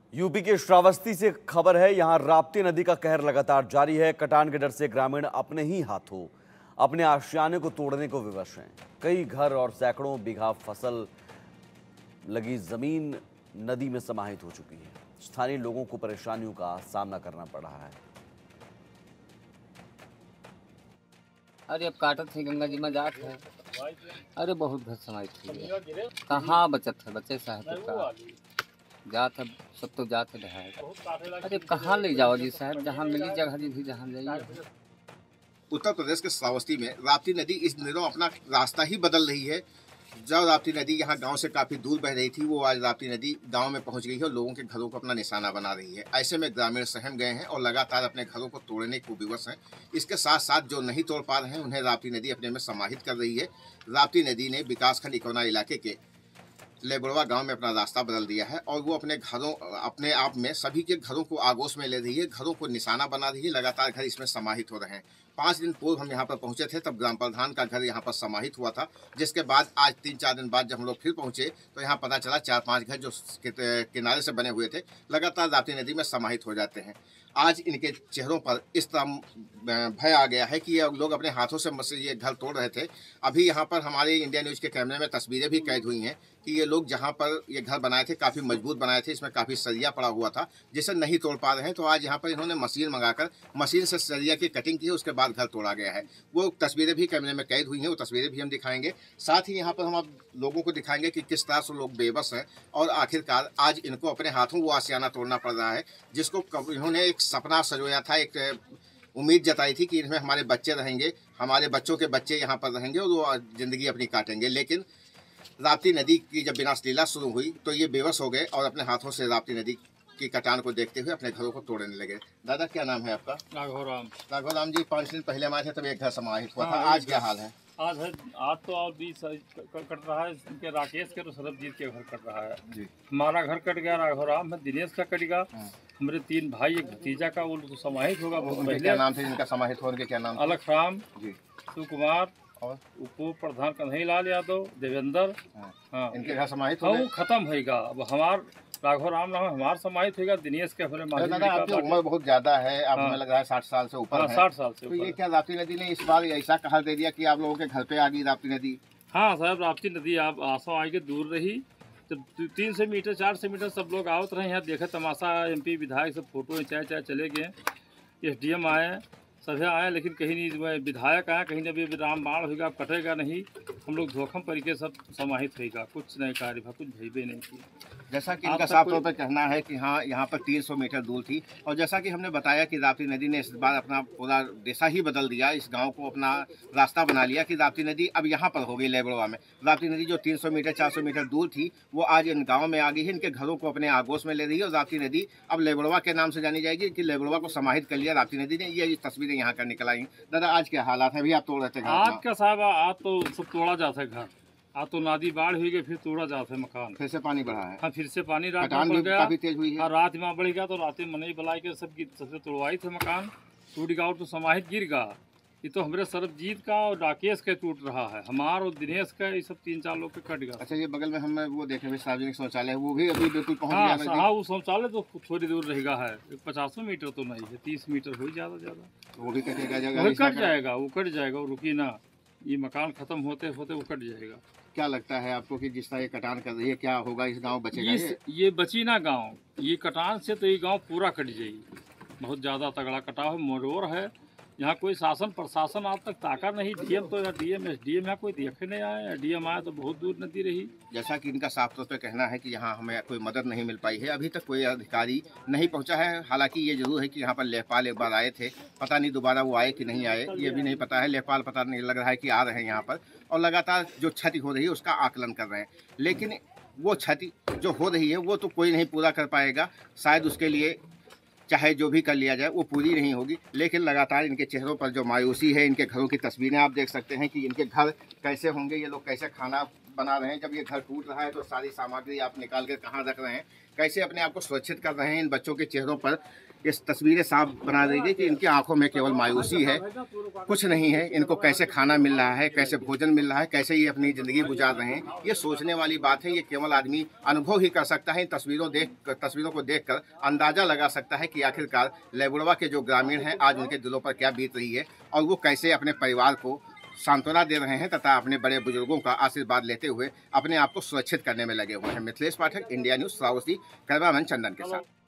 UP के श्रावस्ती से खबर है। यहां राप्ती नदी का कहर लगातार जारी है। कटान के डर से ग्रामीण अपने ही हाथों अपने आशियाने को तोड़ने को विवश हैं। कई घर और सैकड़ों बीघा फसल लगी जमीन नदी में समाहित हो चुकी है। स्थानीय लोगों को परेशानियों का सामना करना पड़ रहा है। अरे अब काटत है गंगा जी में जात है। अरे बहुत घर समाहित है। कहाँ बचत है बच्चे साहब का जात है, सब तो जात है ढहाई। अरे कहाँ ले जाओ जी साहब, जहाँ मिली जगह जी भी जहाँ जाइए। उत्तर प्रदेश के श्रावस्ती में राप्ती नदी इस दिनों अपना रास्ता ही बदल रही है। जब राप्ती नदी यहाँ गांव से काफ़ी दूर बह रही थी, वो आज राप्ती नदी गांव में पहुंच गई है और लोगों के घरों को अपना निशाना बना रही है। ऐसे में ग्रामीण सहम गए हैं और लगातार अपने घरों को तोड़ने को विवश हैं। इसके साथ साथ जो नहीं तोड़ पा रहे हैं उन्हें राप्ती नदी अपने में समाहित कर रही है। राप्ती नदी ने विकासखंड इकोना इलाके के लेबड़वा गांव में अपना रास्ता बदल दिया है और वो अपने आप में सभी के घरों को आगोश में ले रही है, घरों को निशाना बना रही है। लगातार घर इसमें समाहित हो रहे हैं। 5 दिन पूर्व हम यहाँ पर पहुँचे थे, तब ग्राम प्रधान का घर यहाँ पर समाहित हुआ था, जिसके बाद आज 3-4 दिन बाद जब हम लोग फिर पहुँचे तो यहाँ पता चला 4-5 घर जो किनारे से बने हुए थे लगातार राप्ती नदी में समाहित हो जाते हैं। आज इनके चेहरों पर इस तरह भय आ गया है कि ये लोग अपने हाथों से ये घर तोड़ रहे थे। अभी यहाँ पर हमारे इंडिया न्यूज़ के कैमरे में तस्वीरें भी कैद हुई हैं कि ये लोग जहाँ पर ये घर बनाए थे काफ़ी मजबूत बनाए थे, इसमें काफ़ी सरिया पड़ा हुआ था जिसे नहीं तोड़ पा रहे हैं। तो आज यहाँ पर इन्होंने मशीन मंगाकर मशीन से सरिया की कटिंग की है, उसके बाद घर तोड़ा गया है। वो तस्वीरें भी कैमरे में कैद हुई हैं, वो तस्वीरें भी हम दिखाएंगे। साथ ही यहाँ पर हम आप लोगों को दिखाएंगे कि किस तरह से लोग बेबस हैं और आखिरकार आज इनको अपने हाथों वो आशियाना तोड़ना पड़ रहा है, जिसको इन्होंने एक सपना सजोया था, एक उम्मीद जताई थी कि इनमें हमारे बच्चे रहेंगे, हमारे बच्चों के बच्चे यहाँ पर रहेंगे और वो ज़िंदगी अपनी काटेंगे। लेकिन राप्ती नदी की जब विनाश लीला शुरू हुई तो ये बेबस हो गए और अपने हाथों से राप्ती नदी की कटान को देखते हुए अपने घरों को तोड़ने लगे। दादा, क्या नाम है आपका? राघव राम जी, 5 दिन पहले हमारे थे तब एक घर समाहित हुआ था, आज क्या हाल है? आज तो और 20 कट रहा है। इनके राकेश के तो सरबजीत के घर कट रहा है जी। हमारा घर कट गया, राघव राम है, दिनेश का कट गया। हमारे 3 भाई, एक भतीजा का, वो तो समाहित होगा बहुत पहले। क्या नाम थे जिनका समाहित होने के? क्या नाम? अलख राम जी, सुकुमार और उप प्रधान कन्हैया लाल यादव, देवेंद्र। हाँ, इनके घर समाहित हो खत्म होगा। अब हमार राघव राम नाम हमार समाहित होगा, दिनेश के अपने आपकी उम्र बहुत ज्यादा है, आप हमें लग रहा है 60 साल से ऊपर है। 60 साल से तो ये क्या राप्ती नदी ने इस बार ऐसा कहर दे दिया कि आप लोगों के घर पे आ गई राप्ती नदी? हाँ साहब, राप्ती नदी आप आसों आगे दूर रही तो 300 मीटर 400 मीटर सब लोग आवत रहे यहाँ देखे तमाशा। MP विधायक सब फोटो चाहे चले गए, SDM आए, सभी आए, लेकिन कहीं नहीं विधायक आया, कहीं भी रामबाण होगा, कटेगा नहीं। हम लोग धोखम करके सब समाहित होगा, कुछ नहीं कार्य कुछ भेबे नहीं किया। जैसा कि इनका साफ तौर पर कहना है कि हाँ, यहाँ पर 300 मीटर दूर थी और जैसा कि हमने बताया कि राप्ती नदी ने इस बार अपना पूरा दिशा ही बदल दिया, इस गांव को अपना रास्ता बना लिया कि राप्ती नदी अब यहाँ पर हो गई लेबड़वा में। राप्ती नदी जो 300 मीटर 400 मीटर दूर थी वो आज इन गाँव में आ गई है, इनके घरों को अपने आगोश में ले रही है और राप्ती नदी अब लेबड़वा के नाम से जानी जाएगी कि लेबड़वा को समाहित कर लिया राप्ती नदी ने। ये तस्वीरें यहाँ कर निकल आई। दादा, आज क्या हालात है? अभी आप तोड़ रहे थे? आज का साहब, आज तो सब तोड़ा जाता है घर। आज तो नदी बाढ़ हुई गई, फिर तोड़ा जाता है मकान। फिर से पानी बढ़ा है? हाँ, फिर से पानी रात में बढ़ गया, काफी तेज हुई है। रात में बढ़ गया तो रात में मनई बलाई के सबसे तोड़वाई थे मकान, टूट गया और तो समाहित गिर गया। ये तो हमारे सरबजीत का और राकेश का टूट रहा है, हमार और दिनेश का, ये सब 3-4 लोग के कट गया। अच्छा, ये बगल में हम वो देखे सार्वजनिक शौचालय, वो भी अभी बिल्कुल पहुँच गया? हाँ, वो शौचालय तो थोड़ी दूर रहेगा है, 50 मीटर तो नहीं है, 30 मीटर हो ज्यादा। वो भी कटेगा, कट जाएगा, वो कट जाएगा, वो रुकी ना, ये मकान खत्म होते होते वो कट जाएगा। क्या लगता है आपको कि जिस तरह ये कटान कर रही है, क्या होगा? इस गांव बचेगा? ये बची ना गांव, ये कटान से तो ये गांव पूरा कट जाएगी। बहुत ज़्यादा तगड़ा कटाव है, मरोड़ है। यहाँ कोई शासन प्रशासन आज तक ताका नहीं। DM तो या DM SDM यहाँ कोई देखे नहीं आया, DM आया तो बहुत दूर नदी रही। जैसा कि इनका साफ तौर पर कहना है कि यहाँ हमें कोई मदद नहीं मिल पाई है, अभी तक कोई अधिकारी नहीं पहुँचा है। हालांकि ये जरूर है कि यहाँ पर लेखपाल एक बार आए थे, पता नहीं दोबारा वो आए कि नहीं आए, ये भी नहीं पता है। लेखपाल पता नहीं लग रहा है कि आ रहे हैं यहाँ पर और लगातार जो क्षति हो रही है उसका आकलन कर रहे हैं, लेकिन वो क्षति जो हो रही है वो तो कोई नहीं पूरा कर पाएगा। शायद उसके लिए चाहे जो भी कर लिया जाए वो पूरी नहीं होगी, लेकिन लगातार इनके चेहरों पर जो मायूसी है, इनके घरों की तस्वीरें आप देख सकते हैं कि इनके घर कैसे होंगे, ये लोग कैसे खाना बना रहे हैं। जब ये घर टूट रहा है तो सारी सामग्री आप निकाल कर कहाँ रख रहे हैं, कैसे अपने आप को सुरक्षित कर रहे हैं। इन बच्चों के चेहरों पर ये तस्वीरें साफ बना रही है कि इनकी आंखों में केवल मायूसी है, कुछ नहीं है। इनको कैसे खाना मिल रहा है, कैसे भोजन मिल रहा है, कैसे ये अपनी ज़िंदगी गुजार रहे हैं, ये सोचने वाली बात है। ये केवल आदमी अनुभव ही कर सकता है। इन तस्वीरों को देखकर अंदाज़ा लगा सकता है कि आखिरकार लेबुड़वा के जो ग्रामीण हैं आज उनके दिलों पर क्या बीत रही है और वो कैसे अपने परिवार को सांत्वना दे रहे हैं तथा अपने बड़े बुजुर्गों का आशीर्वाद लेते हुए अपने आप को सुरक्षित करने में लगे हुए हैं। मिथिलेश पाठक, इंडिया न्यूज़, श्रावस्ती, करवा मंच, चंदन के साथ।